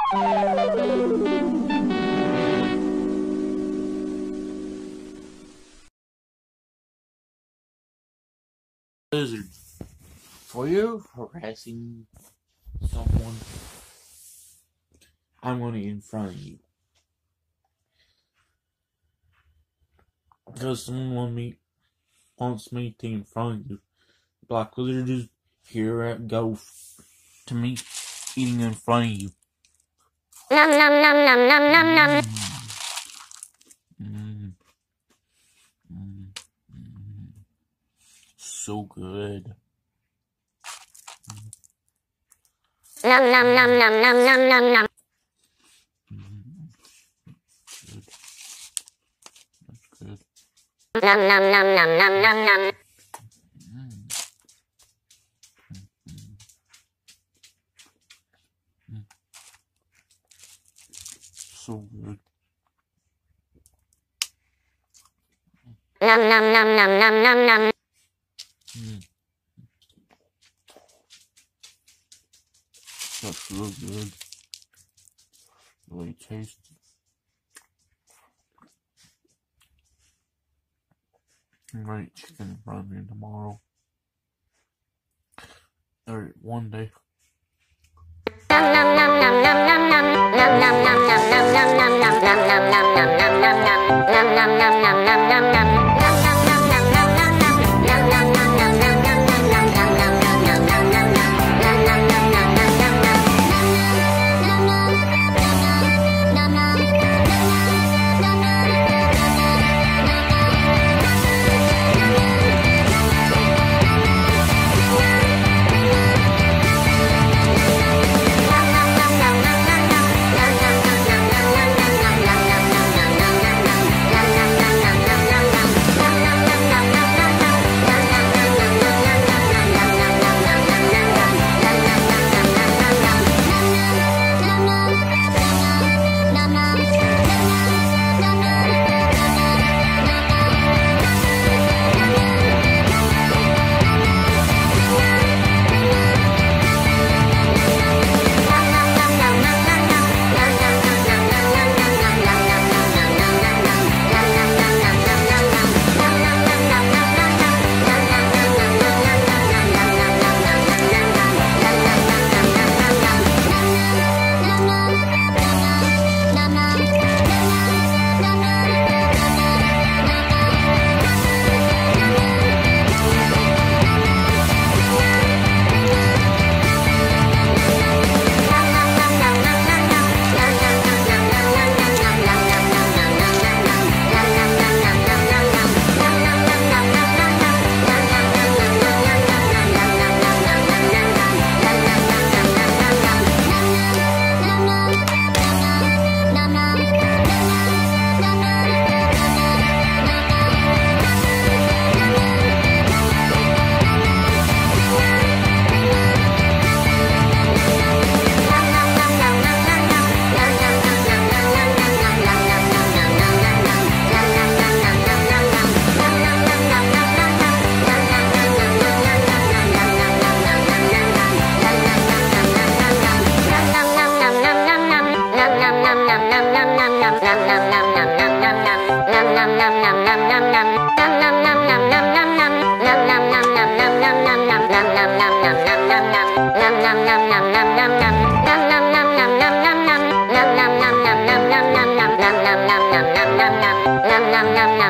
Lizard, for you harassing someone, I'm gonna in front of you. Because someone wants me to in front of you. Black Lizard is here at go to me eating in front of you. Nom nom nom nom nom nom nom. So good. Nom nom nom nom nom nom nom nom. That's good. Nom nom nom nom nom nom nom. So good. Nom nom nom nom nom nom nom. That's real good. Really tasty. I'm gonna eat chicken in front of me tomorrow. Or one day. Nom nom nom nom nom nom nom. Nom nom nom nom nom nom nom nom. Nom nom nom nom nom nom nom. Nom nom nom nom nom nom nom.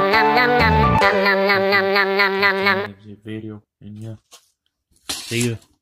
Video and yeah, see you.